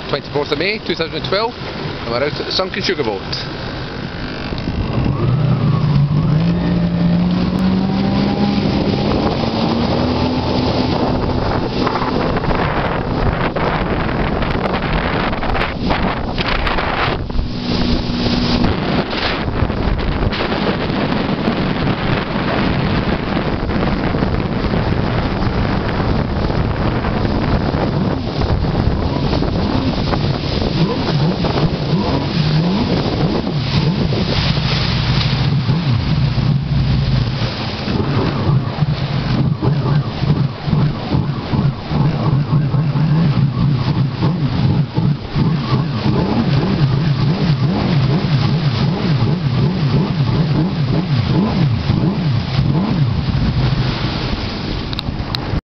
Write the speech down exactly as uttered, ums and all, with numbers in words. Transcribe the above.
twenty-fourth of May two thousand twelve, and we're out at the sunken sugar boat.